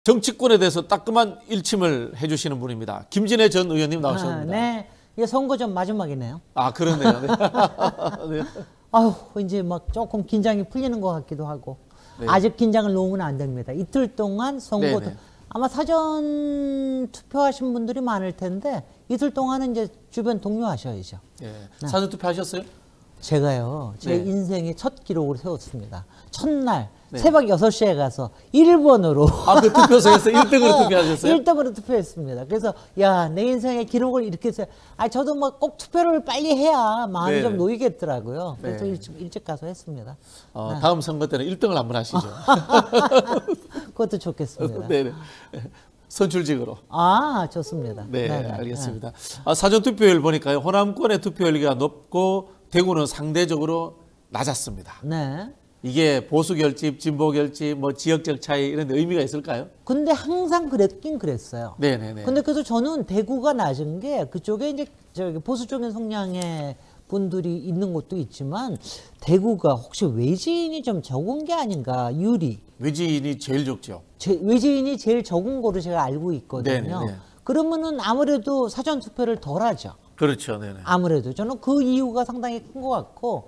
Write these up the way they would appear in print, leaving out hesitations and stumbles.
정치권에 대해서 따끔한 일침을 해주시는 분입니다. 김진애 전 의원님 나오셨습니다. 네, 이게 선거 전 마지막이네요. 아, 그렇네요. 네. 네. 아유, 이제 막 조금 긴장이 풀리는 것 같기도 하고. 네. 아직 긴장을 놓으면 안 됩니다. 이틀 동안 선거, 네네. 아마 사전 투표하신 분들이 많을 텐데 이틀 동안은 이제 주변 동료하셔야죠. 네. 사전 투표하셨어요? 제가요, 제 네. 인생의 첫 기록을 세웠습니다. 첫날 네. 새벽 6시에 가서 1번으로 아, 그 투표소에서 1등으로 투표하셨어요? 1등으로 투표했습니다. 그래서 야, 내 인생의 기록을 이렇게 해서 저도 뭐 꼭 투표를 빨리 해야 마음이 네네. 좀 놓이겠더라고요. 그래서 네. 일찍 가서 했습니다. 다음 선거 때는 1등을 한번 하시죠. 그것도 좋겠습니다. 네네. 선출직으로. 아, 좋습니다. 네, 네네. 알겠습니다. 사전 투표율 보니까요, 호남권의 투표율이 높고 대구는 상대적으로 낮았습니다. 네. 이게 보수 결집, 진보 결집, 뭐 지역적 차이 이런 데 의미가 있을까요? 근데 항상 그랬긴 그랬어요. 네네네. 근데 그래서 저는 대구가 낮은 게 그쪽에 이제 저기 보수적인 성향의 분들이 있는 곳도 있지만 대구가 혹시 외지인이 좀 적은 게 아닌가, 유리. 외지인이 제일 적죠. 외지인이 제일 적은 거로 제가 알고 있거든요. 네네네. 그러면은 아무래도 사전 투표를 덜 하죠. 그렇죠. 네네. 아무래도 저는 그 이유가 상당히 큰 것 같고,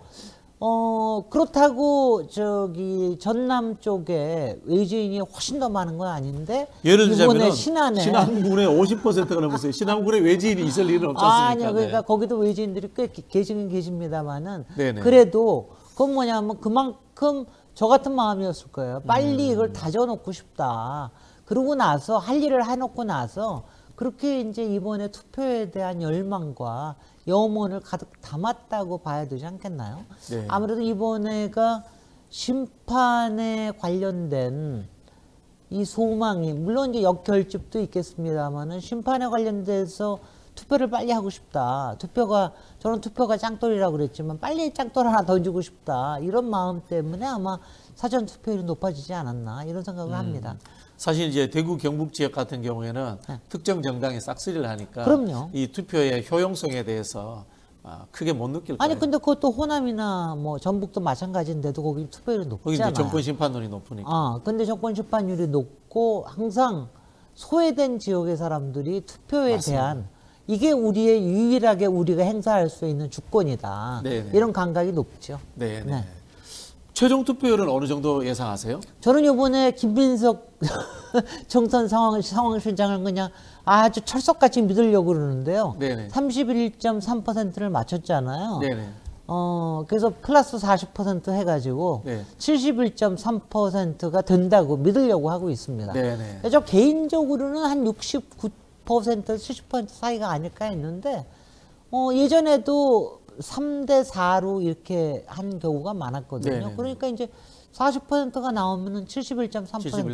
그렇다고 저기 전남 쪽에 외지인이 훨씬 더 많은 건 아닌데 예를 이번에 들자면 신안군의 50%가 넘었어요. 신안군에 외지인이 있을 일은 없지 않습니까? 아니요, 그러니까 네. 거기도 외지인들이 꽤 계시긴 계십니다만은 네네. 그래도 그건 뭐냐면 그만큼 저 같은 마음이었을 거예요. 빨리 이걸 다져놓고 싶다. 그러고 나서 할 일을 해놓고 나서 그렇게 이제 이번에 투표에 대한 열망과 염원을 가득 담았다고 봐야 되지 않겠나요? 네. 아무래도 이번에가 심판에 관련된 이 소망이, 물론 이제 역결집도 있겠습니다만은 심판에 관련돼서 투표를 빨리 하고 싶다. 저는 투표가 짱돌이라고 그랬지만 빨리 짱돌 하나 던지고 싶다. 이런 마음 때문에 아마 사전 투표율이 높아지지 않았나 이런 생각을 합니다. 사실 이제 대구 경북 지역 같은 경우에는 특정 정당이 싹쓸이를 하니까 그럼요. 이 투표의 효용성에 대해서 크게 못 느낄 거예요. 아니 근데 그것도 호남이나 뭐 전북도 마찬가지인데도 거기 투표율이 거기 이제 높잖아요. 정권 심판론이 높으니까. 근데 정권 심판율이 높고 항상 소외된 지역의 사람들이 투표에 맞습니다. 대한 이게 우리의 유일하게 우리가 행사할 수 있는 주권이다. 네네. 이런 감각이 높죠. 네. 네. 최종 투표율은 어느 정도 예상하세요? 저는 이번에 김민석 총선 상황실장을 그냥 아주 철석같이 믿으려고 그러는데요. 네네. 31.3%를 맞췄잖아요. 네네. 그래서 플러스 40% 해가지고 네. 71.3%가 된다고 믿으려고 하고 있습니다. 네네. 저 개인적으로는 한 69%, 70% 사이가 아닐까 했는데 예전에도 3대 4로 이렇게 한 경우가 많았거든요. 네네. 그러니까 이제 40%가 나오면은 71.3%,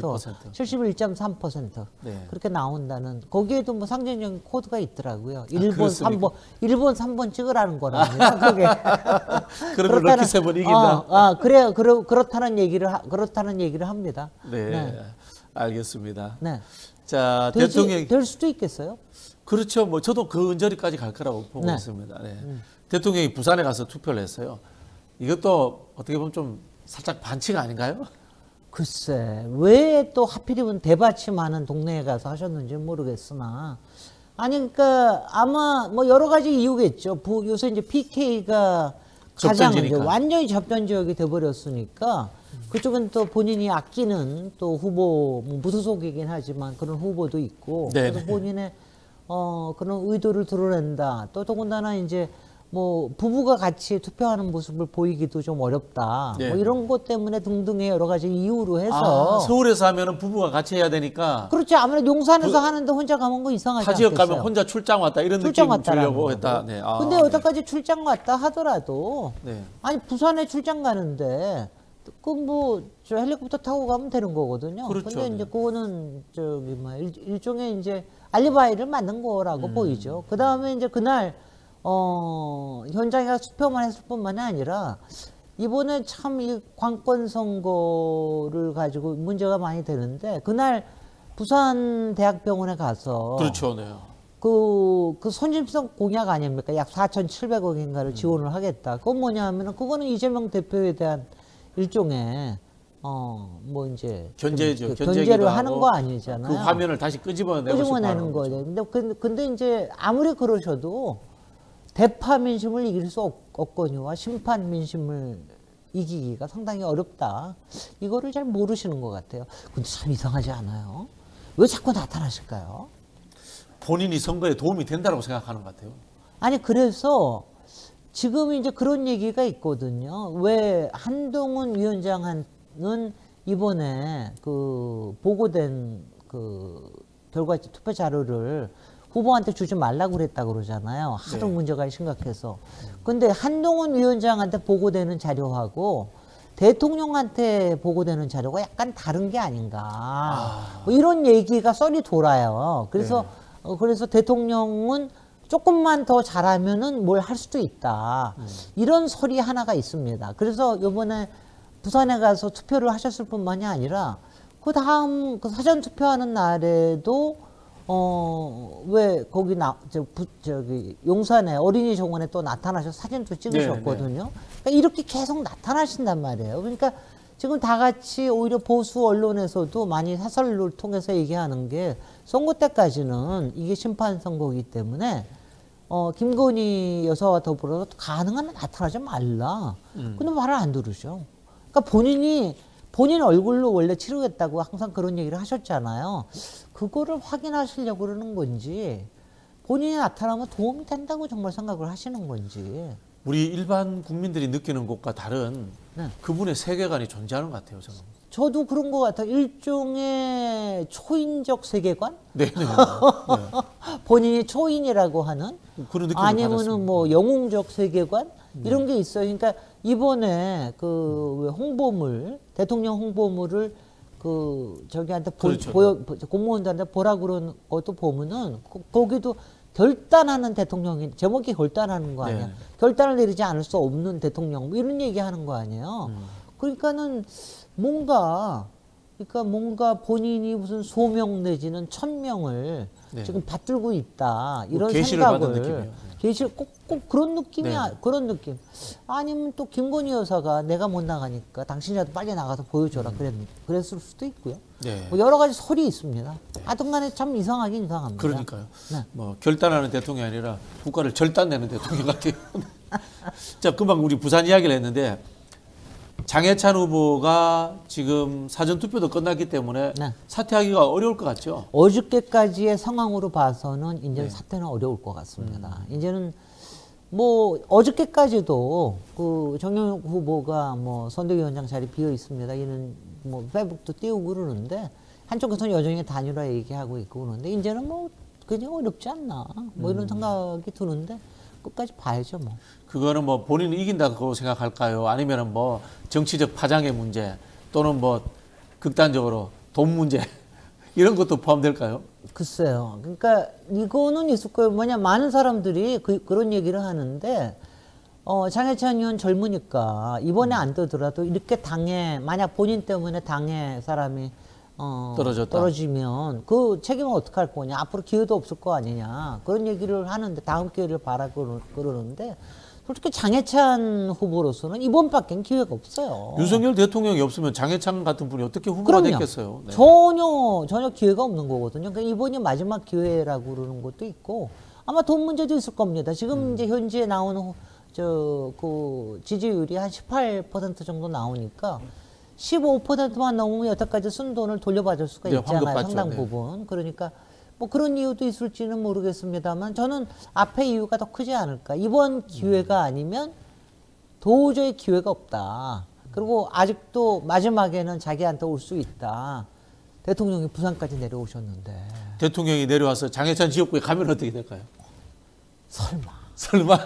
71.3% 네. 그렇게 나온다는, 거기에도 뭐 상징적인 코드가 있더라고요. 1번, 그렇습니까? 3번, 1번, 3번 찍으라는 거랍니다. 그게. 그러면 럭키 세븐 이긴다. 그래요. 그렇다는 얘기를 합니다. 네. 네. 알겠습니다. 네. 자, 대통령이 될 수도 있겠어요. 그렇죠. 뭐 저도 그 언저리까지 갈 거라고 보고 네. 있습니다. 네. 대통령이 부산에 가서 투표를 했어요. 이것도 어떻게 보면 좀 살짝 반칙 아닌가요? 글쎄, 왜 또 하필이면 대받침하는 동네에 가서 하셨는지 모르겠으나, 아니, 그러니까 아마 뭐 여러 가지 이유겠죠. 요새 이제 PK가 가장 이제 접전지니까. 완전히 접전 지역이 돼버렸으니까, 그쪽은 또 본인이 아끼는 또 후보, 뭐 무소속이긴 하지만 그런 후보도 있고, 네네. 그래서 본인의 그런 의도를 드러낸다. 또 더군다나 이제 뭐 부부가 같이 투표하는 모습을 보이기도 좀 어렵다. 네. 뭐 이런 것 때문에 등등의 여러 가지 이유로 해서. 서울에서 하면은 부부가 같이 해야 되니까 그렇지. 아무래도 용산에서 하는데 혼자 가면 거 이상하지 타 지역 않겠어요? 가면 혼자 출장 왔다 이런 출장 느낌 왔다라는 주려고 거고. 했다. 네. 근데 네. 여태까지 출장 갔다 하더라도 네. 아니 부산에 출장 가는데 그 뭐 저 헬리콥터 타고 가면 되는 거거든요. 그렇죠. 근데 이제 네. 그거는 저기 뭐 일종의 이제 알리바이를 만든 거라고 보이죠. 그 다음에 이제 그날 현장에 가서 투표만 했을 뿐만이 아니라 이번에 참 이 관권 선거를 가지고 문제가 많이 되는데, 그날 부산 대학병원에 가서 그렇죠. 네. 그 선심성 공약 아닙니까? 약 4,700억인가를 지원을 하겠다. 그건 뭐냐 하면은 그거는 이재명 대표에 대한 일종의 뭐 이제 견제죠. 견제를 하는 하고 거 아니잖아요. 그 화면을 다시 끄집어내고 끄집어내는 거죠. 근데 이제 아무리 그러셔도 대파 민심을 이길 수 없거니와 심판 민심을 이기기가 상당히 어렵다. 이거를 잘 모르시는 것 같아요. 근데 참 이상하지 않아요? 왜 자꾸 나타나실까요? 본인이 선거에 도움이 된다고 생각하는 것 같아요. 아니 그래서 지금 이제 그런 얘기가 있거든요. 왜 한동훈 위원장은 이번에 그 보고된 그 결과 투표 자료를 후보한테 주지 말라고 그랬다 그러잖아요. 하도 네. 문제가 심각해서. 근데 한동훈 위원장한테 보고되는 자료하고 대통령한테 보고되는 자료가 약간 다른 게 아닌가. 뭐 이런 얘기가 썰이 돌아요. 그래서 그래서 대통령은 조금만 더 잘하면은 뭘 할 수도 있다. 이런 설이 하나가 있습니다. 그래서 이번에 부산에 가서 투표를 하셨을 뿐만이 아니라 그 다음 그 사전 투표하는 날에도 왜 거기 저기 용산에 어린이 정원에 또 나타나셔서 사진도 찍으셨거든요. 그러니까 이렇게 계속 나타나신단 말이에요. 그러니까 지금 다 같이 오히려 보수 언론에서도 많이 사설을 통해서 얘기하는 게 선거 때까지는 이게 심판 선거이기 때문에 김건희 여사와 더불어서 가능한 한 나타나지 말라. 근데 말을 안 들으셔. 그러니까 본인 얼굴로 원래 치르겠다고 항상 그런 얘기를 하셨잖아요. 그거를 확인하시려고 그러는 건지 본인이 나타나면 도움이 된다고 정말 생각을 하시는 건지. 우리 일반 국민들이 느끼는 것과 다른 그분의 세계관이 존재하는 것 같아요. 저도 그런 것 같아요. 일종의 초인적 세계관? 네. 본인이 초인이라고 하는 그런 느낌을 아니면은 받았습니다. 뭐 영웅적 세계관 이런 게 있어요. 그러니까 이번에 그 홍보물 대통령 홍보물을 그 저기한테 그렇죠. 공무원들한테 보라 그런 것도 보면은 거기도 결단하는 대통령이 제목이 결단하는 거 아니야. 결단을 내리지 않을 수 없는 대통령 뭐 이런 얘기하는 거 아니에요. 그러니까는 뭔가 본인이 무슨 소명 내지는 천명을 지금 받들고 있다 이런 계시를 받은 생각을 느낌이에요. 계시를 꼭 그런 느낌이야. 그런 느낌. 아니면 또 김건희 여사가 내가 못 나가니까 당신이라도 빨리 나가서 보여줘라 그랬을 수도 있고요. 뭐 여러 가지 설이 있습니다. 하여튼간에 참 이상하긴 이상합니다. 그러니까요. 뭐 결단하는 대통령이 아니라 국가를 절단내는 대통령 같아요. 자, 금방 우리 부산 이야기를 했는데 장해찬 후보가 지금 사전투표도 끝났기 때문에 사퇴하기가 어려울 것 같죠? 어저께까지의 상황으로 봐서는 이제는 사퇴는 어려울 것 같습니다. 이제는 뭐 어저께까지도 그 정영욱 후보가 뭐 선대위원장 자리 비어 있습니다. 이는 뭐 페북도 띄우고 그러는데 한쪽에서는 여전히 단일화 얘기하고 있고 그러는데 이제는 뭐 그냥 어렵지 않나 뭐 이런 생각이 드는데 끝까지 봐야죠 뭐. 그거는 뭐 본인이 이긴다고 생각할까요? 아니면은 뭐 정치적 파장의 문제 또는 뭐 극단적으로 돈 문제 이런 것도 포함될까요? 글쎄요. 그러니까 이거는 있을 거예요. 뭐냐 많은 사람들이 그런 얘기를 하는데 장해찬 의원 젊으니까 이번에 안 뜨더라도 이렇게 당에 만약 본인 때문에 당에 사람이 떨어지면 그 책임은 어떻게 할 거냐. 앞으로 기회도 없을 거 아니냐. 그런 얘기를 하는데 다음 기회를 바라고 그러는데 솔직히 장해찬 후보로서는 이번밖엔 기회가 없어요. 윤석열 대통령이 없으면 장해찬 같은 분이 어떻게 후보가 됐겠어요? 네. 전혀 기회가 없는 거거든요. 그러니까 이번이 마지막 기회라고 그러는 것도 있고 아마 돈 문제도 있을 겁니다. 지금 이제 현재 나오는 그 지지율이 한 18% 정도 나오니까 15%만 넘으면 여태까지 쓴 돈을 돌려받을 수가 있잖아요. 상당 부분. 그러니까 뭐 그런 이유도 있을지는 모르겠습니다만 저는 앞에 이유가 더 크지 않을까. 이번 기회가 아니면 도저히 기회가 없다. 그리고 아직도 마지막에는 자기한테 올 수 있다. 대통령이 부산까지 내려오셨는데. 대통령이 내려와서 장해찬 지역구에 가면 어떻게 될까요? 설마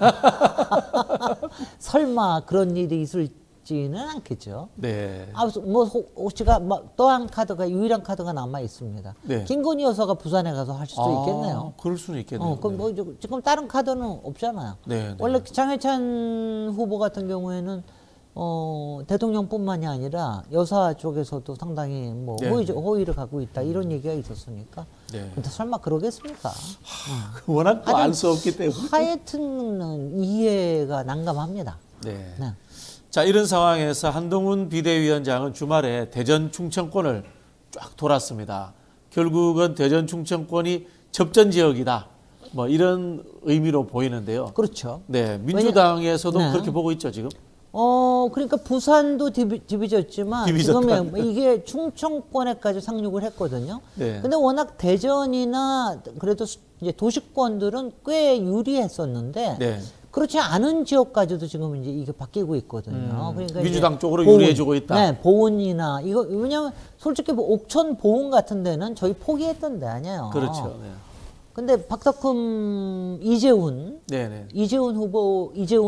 그런 일이 있을지는 않겠죠. 네. 뭐 혹시가 또 한 카드가 유일한 카드가 남아 있습니다. 김건희 여사가 부산에 가서 할 수도 있겠네요. 그럴 수는 있겠네요. 그럼 뭐 지금 다른 카드는 없잖아요. 원래 장해찬 후보 같은 경우에는 대통령뿐만이 아니라 여사 쪽에서도 상당히 뭐 호의를 갖고 있다 이런 얘기가 있었으니까. 근데 설마 그러겠습니까? 워낙 또 알 수 없기 때문에. 하여튼 이해가 난감합니다. 자, 이런 상황에서 한동훈 비대위원장은 주말에 대전 충청권을 쫙 돌았습니다. 결국은 대전 충청권이 접전 지역이다. 뭐 이런 의미로 보이는데요. 그렇죠. 네, 민주당에서도 네. 그렇게 보고 있죠, 지금. 그러니까 부산도 디비졌지만 지금 이게 충청권에까지 상륙을 했거든요. 네. 근데 워낙 대전이나 그래도 이제 도시권들은 꽤 유리했었는데 네. 그렇지 않은 지역까지도 지금 이제 이게 바뀌고 있거든요. 그러니까 민주당 이제 쪽으로 보은, 유리해지고 있다. 네, 보은이나 이거 왜냐면 솔직히 뭐 옥천 보은 같은 데는 저희 포기했던 데 아니에요. 그렇죠. 네. 근데 박덕흠 네네. 이재한 후보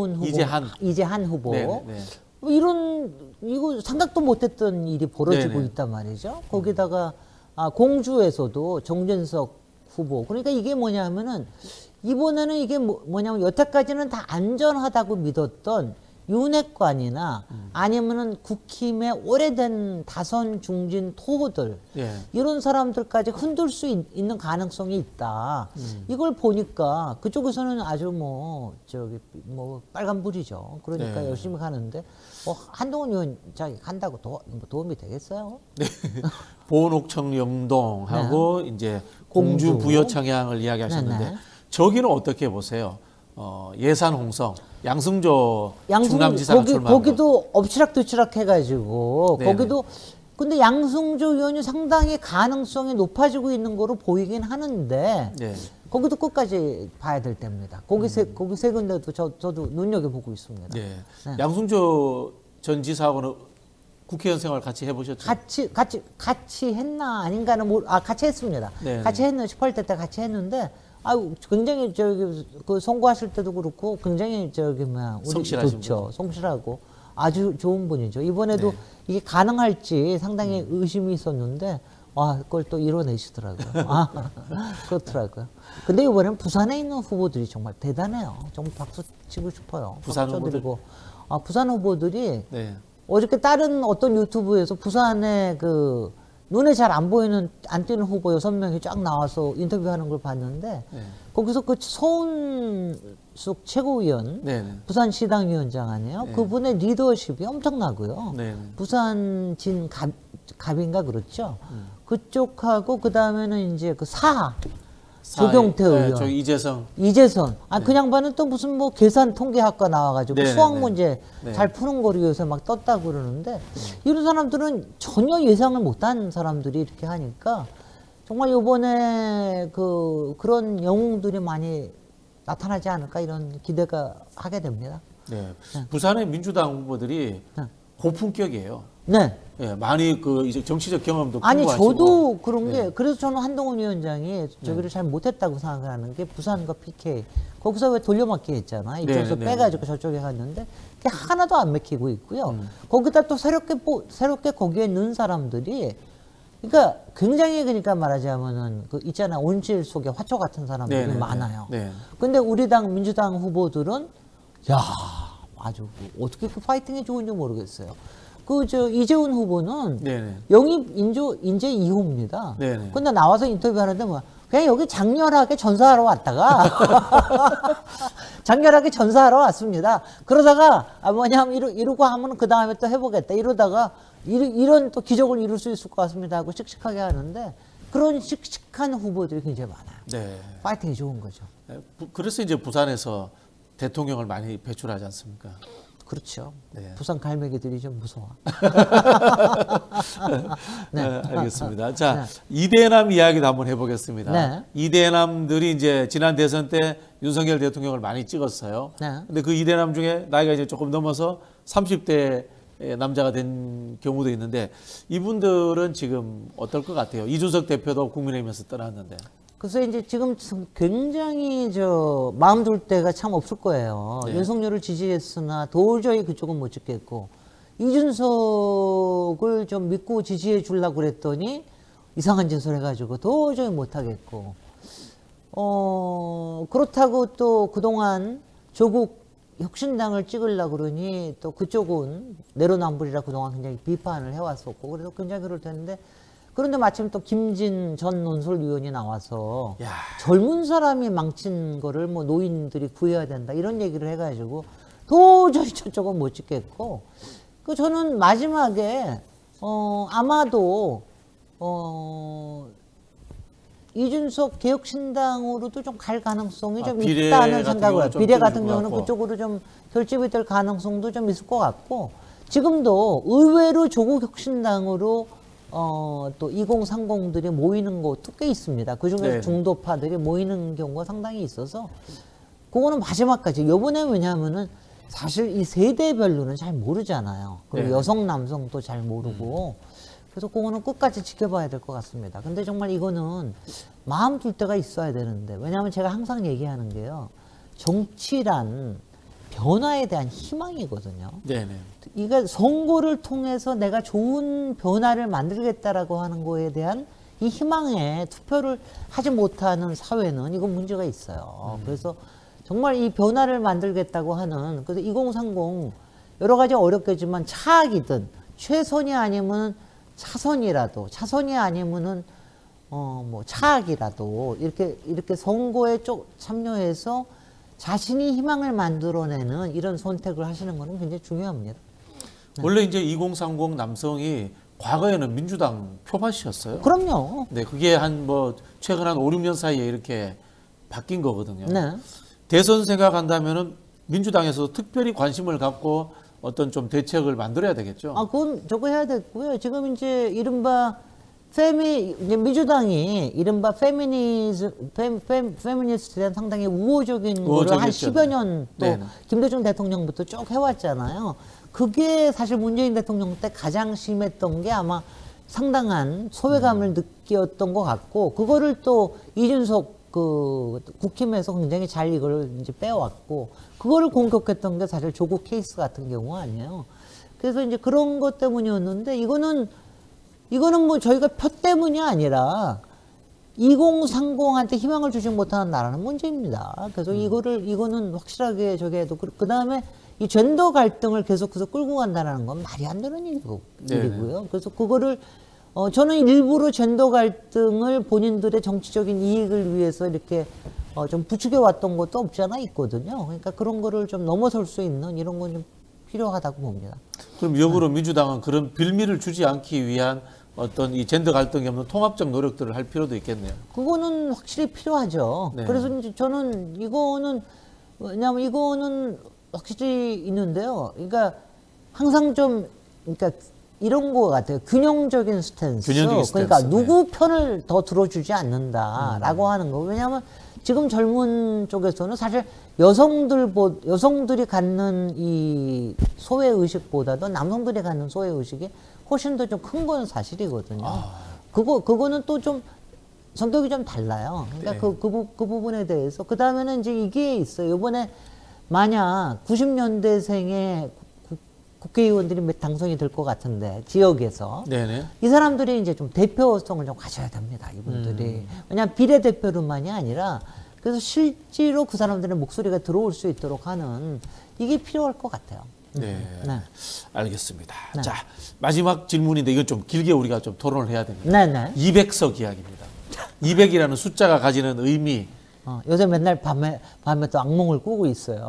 이재한 후보 네네. 뭐 이거 생각도 못했던 일이 벌어지고 네네. 있단 말이죠. 거기다가 공주에서도 정진석 후보 그러니까 이게 뭐냐면은 이번에는 이게 뭐냐면 여태까지는 다 안전하다고 믿었던 윤핵관이나 아니면은 국힘의 오래된 다선 중진 토호들 예. 이런 사람들까지 흔들 수 있는 가능성이 있다. 이걸 보니까 그쪽에서는 아주 뭐 빨간불이죠. 그러니까 네. 열심히 가는데 한동훈 위원장이 간다고 도움이 되겠어요? 네. 보은옥청 영동하고 이제 공주 부여 청양을 이야기하셨는데 네네. 저기는 어떻게 보세요? 예산 홍성 양승조 충남지사가 출마한 거기도 엎치락뒤치락 해가지고 네네. 거기도 근데 양승조 의원이 상당히 가능성이 높아지고 있는 거로 보이긴 하는데 네. 거기도 끝까지 봐야 될 때입니다. 거기 세 군데도 저도 눈여겨보고 있습니다. 네. 네. 양승조 전 지사하고는 국회의원 생활 같이 해보셨죠? 같이 했나 아닌가는 같이 했습니다. 네네. 같이 했는 18대 때 같이 했는데 굉장히 그 선거하실 때도 그렇고 굉장히 우리 성실하신 좋죠. 성실하고 아주 좋은 분이죠. 이번에도 네. 이게 가능할지 상당히 의심이 있었는데 그걸 또 이뤄내시더라고요. 그렇더라고요. 근데 이번에는 부산에 있는 후보들이 정말 대단해요. 정말 박수 치고 싶어요. 부산 박수 후보들? 드리고. 부산 후보들이 네. 어저께 다른 어떤 유튜브에서 부산에 그 눈에 잘 안 보이는 안 뛰는 후보 6명이 쫙 나와서 인터뷰하는 걸 봤는데 네. 거기서 그 서운숙 최고위원 네네. 부산시당 위원장 아니에요? 네. 그분의 리더십이 엄청나고요. 네네. 부산 갑인가 그렇죠. 그쪽하고 그 다음에는 이제 그 조경태 의원. 저 이재선. 그 양반은 또 무슨 뭐 계산 통계학과 나와가지고 네네네. 수학 문제 네. 잘 푸는 거로 요새 막 떴다고 그러는데 이런 사람들은 전혀 예상을 못한 사람들이 이렇게 하니까 정말 요번에 그런 영웅들이 많이 나타나지 않을까 이런 기대가 하게 됩니다. 네. 부산의 민주당 후보들이 네. 고품격이에요. 네. 예, 많이 이제 정치적 경험도 아니 풍부하시고. 저도 그런 게 네. 그래서 저는 한동훈 위원장이 저기를 잘 못했다고 생각하는 게 부산과 PK 거기서 왜 돌려막기 했잖아. 이쪽에서 네, 빼가지고 저쪽에 갔는데 그게 하나도 안 맥히고 있고요. 거기다 또 새롭게 거기에 넣은 사람들이 그러니까 굉장히 그러니까 말하자면은 그 있잖아 온실 속에 화초 같은 사람들이 네, 네, 많아요. 네. 근데 우리 당 민주당 후보들은 아주 어떻게 그 파이팅이 좋은지 모르겠어요. 이재훈 후보는 네네. 영입 인재 2호입니다. 네네. 근데 나와서 인터뷰하는데 그냥 여기 장렬하게 전사하러 왔다가 장렬하게 전사하러 왔습니다. 그러다가 이러고 하면 그 다음에 또 해보겠다. 이러다가 이런 또 기적을 이룰 수 있을 것 같습니다 하고 씩씩하게 하는데 그런 씩씩한 후보들이 굉장히 많아요. 네. 파이팅이 좋은 거죠. 그래서 이제 부산에서 대통령을 많이 배출하지 않습니까? 그렇죠. 네. 부산 갈매기들이 좀 무서워. 네, 알겠습니다. 자, 네. 이대남 이야기도 한번 해보겠습니다. 네. 이대남들이 이제 지난 대선 때 윤석열 대통령을 많이 찍었어요. 네. 근데 그 이대남 중에 나이가 이제 조금 넘어서 30대 남자가 된 경우도 있는데 이분들은 지금 어떨 것 같아요? 이준석 대표도 국민의힘에서 떠났는데. 그래서 이제 지금 굉장히 마음 둘 데가 참 없을 거예요. 네. 윤석열을 지지했으나 도저히 그쪽은 못 찍겠고 이준석을 좀 믿고 지지해 주려고 그랬더니 이상한 짓을 해가지고 도저히 못 하겠고 그렇다고 또 그동안 조국 혁신당을 찍으려고 그러니 또 그쪽은 내로남불이라 그동안 굉장히 비판을 해왔었고 그래서 굉장히 그럴 텐데 그런데 마침 또 김진 전 논설위원이 나와서 야. 젊은 사람이 망친 거를 뭐 노인들이 구해야 된다 이런 얘기를 해가지고 도저히 저쪽은 못 찍겠고, 저는 마지막에 아마도 이준석 개혁신당으로도 좀 갈 가능성이 좀 있다는 생각을. 비례 같은 경우는 그쪽으로 좀 결집이 될 가능성도 좀 있을 것 같고, 지금도 의외로 조국 혁신당으로 또 2030들이 모이는 곳도 꽤 있습니다. 그중에서 네. 중도파들이 모이는 경우가 상당히 있어서 그거는 마지막까지. 요번에 왜냐하면은 사실 이 세대별로는 잘 모르잖아요. 그리고 네. 여성 남성도 잘 모르고 그래서 그거는 끝까지 지켜봐야 될 것 같습니다. 근데 정말 이거는 마음 둘 때가 있어야 되는데, 왜냐하면 제가 항상 얘기하는 게요, 정치란 변화에 대한 희망이거든요. 네네. 이게 선거를 통해서 내가 좋은 변화를 만들겠다라고 하는 거에 대한 이 희망에 투표를 하지 못하는 사회는 이건 문제가 있어요. 그래서 정말 이 변화를 만들겠다고 하는, 그래서 2030 여러 가지 어렵겠지만 차악이든 최선이 아니면 차선이라도, 차선이 아니면은 뭐 차악이라도 이렇게 선거에 쪽 참여해서 자신이 희망을 만들어내는 이런 선택을 하시는 거는 굉장히 중요합니다. 원래 이제 2030 남성이 과거에는 민주당 표밭이었어요. 그럼요. 네, 그게 한 뭐 최근 한 5, 6년 사이에 이렇게 바뀐 거거든요. 네. 대선 생각한다면은 민주당에서 특별히 관심을 갖고 어떤 좀 대책을 만들어야 되겠죠. 그건 저거 해야 됐고요. 지금 이제 이른바 이제 민주당이 이른바 페미니스트에 대한 상당히 우호적인 거를 한 10여 년 또 김대중 대통령부터 쭉 해왔잖아요. 그게 사실 문재인 대통령 때 가장 심했던 게 아마 상당한 소외감을 느꼈던 것 같고, 그거를 또 이준석 국힘에서 굉장히 잘 이걸 이제 빼왔고, 그거를 공격했던 게 사실 조국 케이스 같은 경우 아니에요. 그래서 이제 그런 것 때문이었는데, 이거는 뭐 저희가 표 때문이 아니라 2030한테 희망을 주지 못하는 나라는 문제입니다. 그래서 이거는 확실하게 저기 해도, 그 다음에 이 젠더 갈등을 계속해서 끌고 간다는 건 말이 안 되는 일이고요. 그래서 그거를 저는 일부러 젠더 갈등을 본인들의 정치적인 이익을 위해서 이렇게 좀 부추겨 왔던 것도 없지 않아 있거든요. 그러니까 그런 거를 좀 넘어설 수 있는 이런 건 좀 필요하다고 봅니다. 그럼 역으로 민주당은 그런 빌미를 주지 않기 위한 어떤 이 젠더 갈등이 없는 통합적 노력들을 할 필요도 있겠네요. 그거는 확실히 필요하죠. 네. 그래서 이제 저는 왜냐하면 이거는 확실히 있는데요. 그러니까 항상 그러니까 이런 거 같아요. 균형적인 스탠스. 그러니까 누구 편을 더 들어주지 않는다라고 하는 거. 왜냐하면 지금 젊은 쪽에서는 사실 여성들이 갖는 이 소외 의식보다도 남성들이 갖는 소외 의식이 훨씬 더 좀 큰 건 사실이거든요. 그거는 또 좀 성격이 좀 달라요. 그러니까 네. 그 부분에 대해서. 그 다음에는 이제 이게 있어요. 이번에 만약 90년대생의 국회의원들이 당선이 될 것 같은데, 지역에서. 네네. 이 사람들이 이제 좀 대표성을 좀 가져야 됩니다, 이분들이. 왜냐하면 비례대표로만이 아니라, 그래서 실제로 그 사람들의 목소리가 들어올 수 있도록 하는, 이게 필요할 것 같아요. 네. 네. 알겠습니다. 네. 자, 마지막 질문인데 이건 좀 길게 우리가 좀 토론을 해야 됩니다. 네네. 200석 이야기입니다. 200이라는 숫자가 가지는 의미. 요새 맨날 밤에 또 악몽을 꾸고 있어요.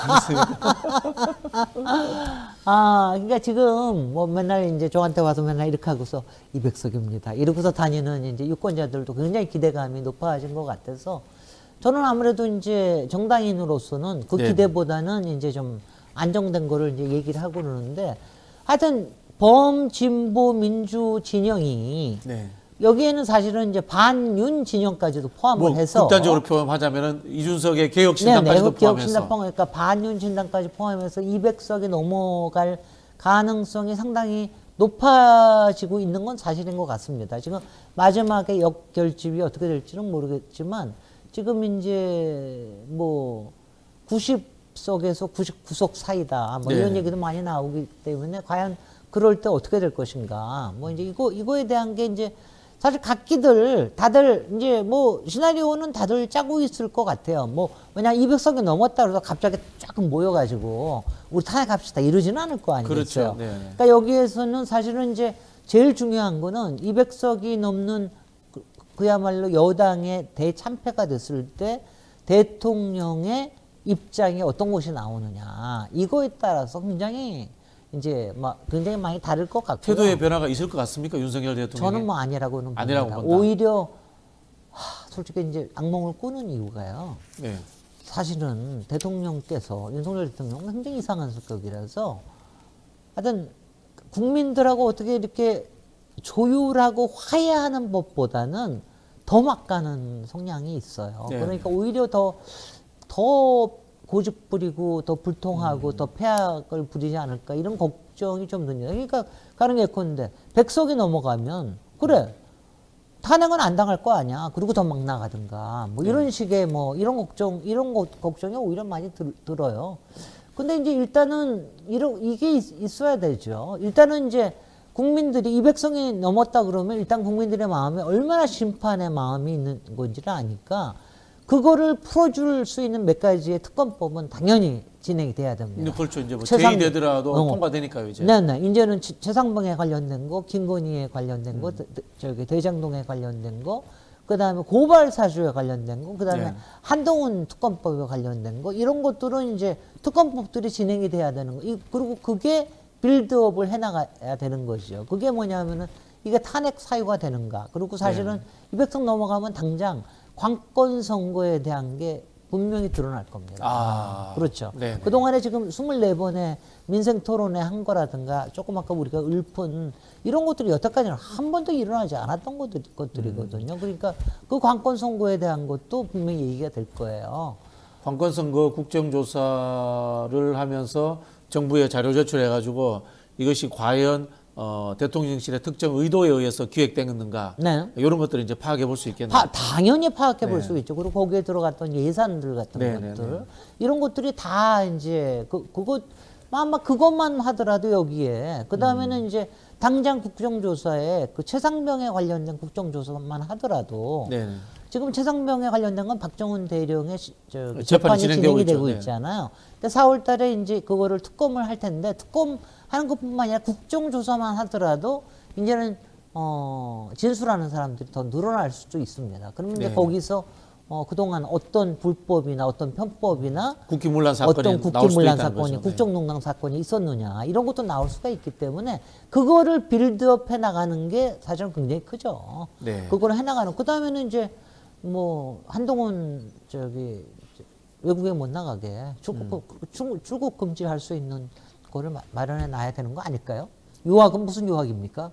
그러니까 지금 뭐 맨날 이제 저한테 와서 맨날 이렇게 하고서 200석입니다. 이러고서 다니는 이제 유권자들도 굉장히 기대감이 높아진 것 같아서, 저는 아무래도 이제 정당인으로서는 그 네. 기대보다는 이제 좀 안정된 거를 이제 얘기를 하고 그러는데, 하여튼 범진보 민주 진영이 네. 여기에는 사실은 이제 반윤 진영까지도 포함을 뭐 해서, 극단적으로 표현하자면은 이준석의 개혁신당까지도 포함해서. 그러니까 반윤 진당까지 포함해서 200석이 넘어갈 가능성이 상당히 높아지고 있는 건 사실인 것 같습니다. 지금 마지막에 역결집이 어떻게 될지는 모르겠지만, 지금 이제 뭐 90석에서 99석 사이다, 뭐 네. 이런 얘기도 많이 나오기 때문에 과연 그럴 때 어떻게 될 것인가, 뭐 이제 이거에 대한 게 이제 사실 각기들 다들 이제 뭐 시나리오는 다들 짜고 있을 것 같아요. 뭐 왜냐 200석이 넘었다 그래서 갑자기 쫙 모여가지고 우리 탄핵합시다 이러지는 않을 거 아니겠어요. 그렇죠. 네. 그러니까 여기에서는 사실은 이제 제일 중요한 거는 200석이 넘는 그야말로 여당의 대참패가 됐을 때 대통령의 입장이 어떤 것이 나오느냐 이거에 따라서 굉장히 이제 막 굉장히 많이 다를 것 같고요. 태도의 변화가 있을 것 같습니까, 윤석열 대통령이? 저는 뭐 아니라고는 아니라고 봅니다. 본다. 오히려 솔직히 이제 악몽을 꾸는 이유가요. 네. 사실은 대통령께서 윤석열 대통령은 굉장히 이상한 성격이라서 하여튼 국민들하고 어떻게 이렇게 조율하고 화해하는 법보다는 더 막 가는 성향이 있어요. 네. 그러니까 오히려 더 고집 부리고 더 불통하고 더 폐악을 부리지 않을까 이런 걱정이 좀 듭니다. 그러니까 가는 예컨대 100석이 넘어가면 그래 탄핵은 안 당할 거 아니야. 그리고 더 막 나가든가 뭐 이런 식의 뭐 이런 걱정이 오히려 많이 들어요. 근데 이제 일단은 이게 있어야 되죠. 일단은 이제 국민들이 200석이 넘었다 그러면 일단 국민들의 마음에 얼마나 심판의 마음이 있는 건지를 아니까 그거를 풀어줄 수 있는 몇 가지의 특검법은 당연히 진행이 돼야 됩니다. 그렇죠. 이제 뭐 제의되더라도 통과되니까요, 이제. 네네. 이제는 최상병에 관련된 거, 김건희에 관련된 거, 저기 대장동에 관련된 거, 그 다음에 고발 사주에 관련된 거, 그 다음에 네. 한동훈 특검법에 관련된 거, 이런 것들은 이제 특검법들이 진행이 돼야 되는 거. 그리고 그게 빌드업을 해나가야 되는 것이죠. 그게 뭐냐면은 이게 탄핵 사유가 되는가. 그리고 사실은 200석 넘어가면 당장 관건 선거에 대한 게 분명히 드러날 겁니다. 그렇죠. 네네. 그동안에 지금 24번의 민생 토론회 한 거라든가 조금 아까 우리가 읊은 이런 것들이 여태까지는 한 번도 일어나지 않았던 것들이거든요. 그러니까 그 관건 선거에 대한 것도 분명히 얘기가 될 거예요. 관건 선거 국정조사를 하면서 정부에 자료 제출해가지고 이것이 과연 대통령실의 특정 의도에 의해서 기획됐는가 네. 이런 것들을 이제 파악해 볼 수 있겠네요. 당연히 파악해 볼 네. 수 있죠. 그리고 거기에 들어갔던 예산들 같은 네, 것들 네, 네. 이런 것들이 다 이제 아마 그것만 하더라도 여기에 그 다음에는 이제 당장 국정조사에 그 최상병에 관련된 국정조사만 하더라도 네. 지금 최상병에 관련된 건 박정훈 대령의 재판이 재판이 진행되고 진행이 있죠. 되고 네. 있잖아요. 근데 4월 달에 이제 그거를 특검을 할 텐데 특검하는 것뿐만 아니라 국정조사만 하더라도 이제는 진술하는 사람들이 더 늘어날 수도 있습니다. 그러면 이제 네. 거기서 그동안 어떤 불법이나 어떤 편법이나 국기문란 사건이 어떤 나올 수도 국기문란 있다는 사건이 거죠. 국정농단 사건이 있었느냐 이런 것도 나올 수가 있기 때문에 그거를 빌드업 해나가는 게 사실은 굉장히 크죠. 네. 그걸 해나가는 그 다음에는 이제 뭐 한동훈 외국에 못 나가게 출국 금지할 수 있는 거를 마련해 놔야 되는 거 아닐까요? 유학은 무슨 유학입니까?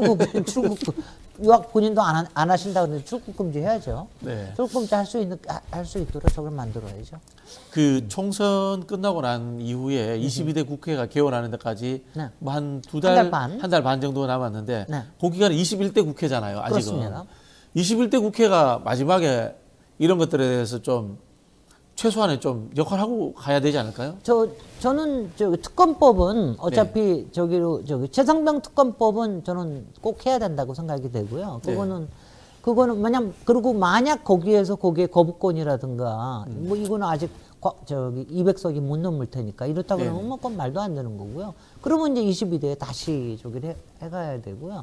유학 본인도 안 하신다 그러는데 출국 금지 해야죠. 네. 출국 금지 할 수 있도록 저걸 만들어야죠. 그 총선 끝나고 난 이후에 22대 국회가 개원하는 데까지 네. 뭐 한 한 달 반 정도 남았는데 네. 그 기간은 21대 국회잖아요. 아직은. 그렇습니다. 21대 국회가 마지막에 이런 것들에 대해서 좀 최소한의 좀 역할하고 가야 되지 않을까요? 저는 특검법은 어차피 최상병 특검법은 저는 꼭 해야 된다고 생각이 되고요. 그거는 만약 거기에 거부권이라든가 뭐 이거는 아직 200석이 못 넘을 테니까 이렇다 그러면 뭐 그건 말도 안 되는 거고요. 그러면 이제 22대에 다시 해가야 되고요.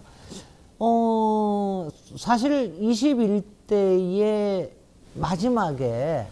사실 21대의 마지막에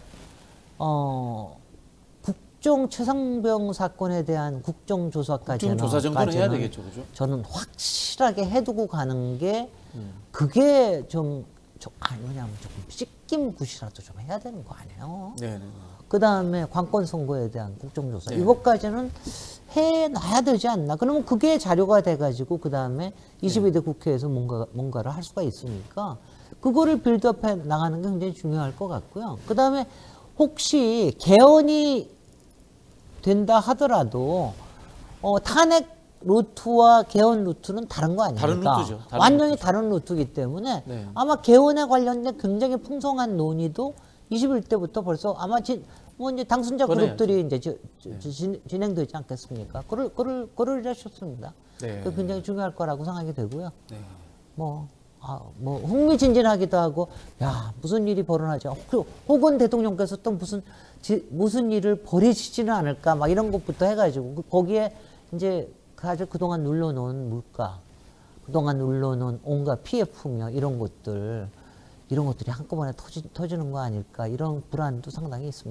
국정 최상병 사건에 대한 국정조사까지는 국정조사 정도는 해야 되겠죠, 그죠? 저는 확실하게 해두고 가는 게 그게 뭐냐면 조금 씻김굿이라도 좀 해야 되는 거 아니에요? 네. 그 다음에 관건 선거에 대한 국정조사 네. 이것까지는 해놔야 되지 않나? 그러면 그게 자료가 돼가지고 그 다음에 22대 국회에서 뭔가를 할 수가 있으니까 그거를 빌드업해 나가는 게 굉장히 중요할 것 같고요. 그 다음에 혹시 개헌이 된다 하더라도 탄핵 루트와 개헌 루트는 다른 거 아닙니까? 다른 루트죠. 완전히 다른 루트이기 때문에 네. 아마 개헌에 관련된 굉장히 풍성한 논의도 21대부터 벌써 아마 이제 당선자 그룹들이 이제 진행되지 않겠습니까? 그러셨습니다. 네. 굉장히 중요할 거라고 생각이 되고요. 네. 뭐 흥미진진하기도 하고, 야, 무슨 일이 벌어나죠. 혹은 대통령께서 또 무슨 일을 벌이시지는 않을까, 막 이런 것부터 해가지고, 거기에 이제 사실 그동안 눌러놓은 물가, 그동안 눌러놓은 온갖 피해 풍요, 이런 것들이 한꺼번에 터지는 거 아닐까, 이런 불안도 상당히 있습니다.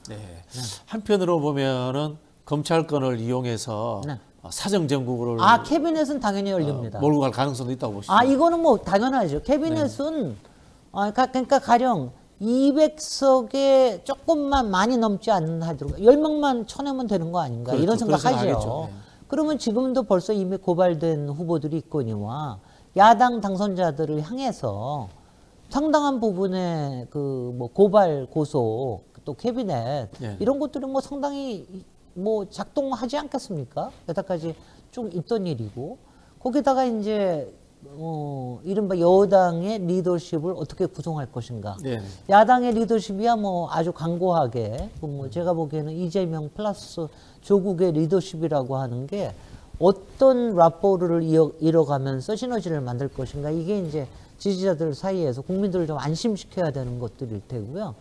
네. 한편으로 보면은 검찰권을 이용해서 네. 사정 정국을 캐비넷은 당연히 열립니다. 몰고 갈 가능성도 있다고 보시죠. 이거는 뭐 당연하죠. 캐비넷은 그러니까 가령 200석에 조금만 많이 넘지 않는 하도록 10명만 쳐내면 되는 거 아닌가 그렇죠. 이런 생각하죠. 하겠죠. 네. 그러면 지금도 벌써 이미 고발된 후보들이 있거니와 야당 당선자들을 향해서 상당한 부분의 그 뭐 고발 고소 또 캐비넷 네. 이런 것들은 뭐 상당히 뭐 작동하지 않겠습니까? 여태까지 쭉 있던 일이고 거기다가 이제 이른바 여당의 리더십을 어떻게 구성할 것인가. 네. 야당의 리더십이야 뭐 아주 강고하게 뭐 제가 보기에는 이재명 플러스 조국의 리더십이라고 하는 게 어떤 라포를 이뤄가면서 시너지를 만들 것인가. 이게 이제 지지자들 사이에서 국민들을 좀 안심시켜야 되는 것들일 테고요.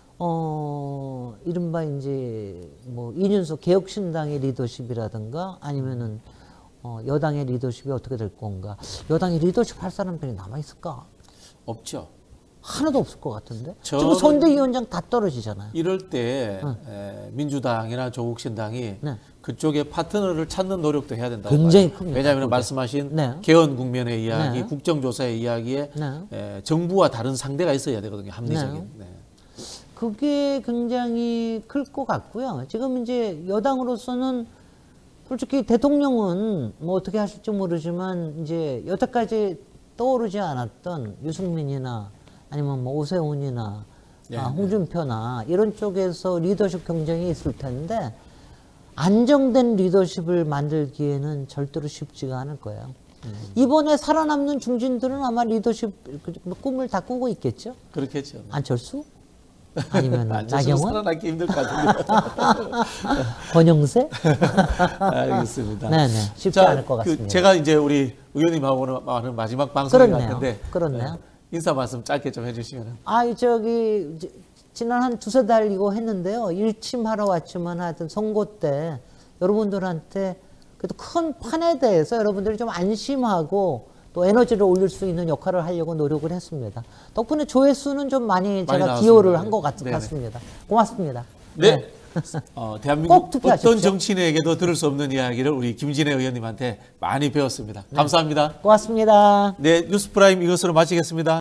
이른바 이제 뭐 이준석 개혁신당의 리더십이라든가 아니면은 여당의 리더십이 어떻게 될 건가. 여당의 리더십 할 사람들이 남아있을까? 없죠. 하나도 없을 것 같은데. 지금 저는 선대위원장 다 떨어지잖아요. 이럴 때 민주당이나 조국신당이 그쪽에 파트너를 찾는 노력도 해야 된다고 굉장히 봐요. 큽니다. 왜냐하면 말씀하신 네. 개헌 국면의 이야기, 네. 국정조사의 이야기에 정부와 다른 상대가 있어야 되거든요. 합리적인. 네. 그게 굉장히 클 것 같고요. 지금 이제 여당으로서는 솔직히 대통령은 뭐 어떻게 하실지 모르지만 이제 여태까지 떠오르지 않았던 유승민이나 아니면 뭐 오세훈이나 홍준표나 이런 쪽에서 리더십 경쟁이 있을 텐데 안정된 리더십을 만들기에는 절대로 쉽지가 않을 거예요. 이번에 살아남는 중진들은 아마 리더십 꿈을 다 꾸고 있겠죠. 그렇겠죠. 안철수? 아니면 안철수 나경원? 살아남기 힘들 것 같은데. 권영세? 알겠습니다. 네네. 쉽지 않을 것 같습니다. 제가 이제 우리 의원님하고는 하는 마지막 방송인 것 같은데. 그렇네요. 인사 말씀 짧게 좀 해주시면. 지난 한 두세 달 이거 했는데요. 일침하러 왔지만 하여튼 선거 때 여러분들한테 그래도 큰 판에 대해서 여러분들이 좀 안심하고 또 에너지를 올릴 수 있는 역할을 하려고 노력을 했습니다. 덕분에 조회수는 좀 많이 제가 나왔습니다. 기여를 한 것 같습니다. 고맙습니다. 네. 대한민국 투표하십시오. 어떤 정치인에게도 들을 수 없는 이야기를 우리 김진애 의원님한테 많이 배웠습니다. 감사합니다. 고맙습니다. 네, 뉴스프라임 이것으로 마치겠습니다.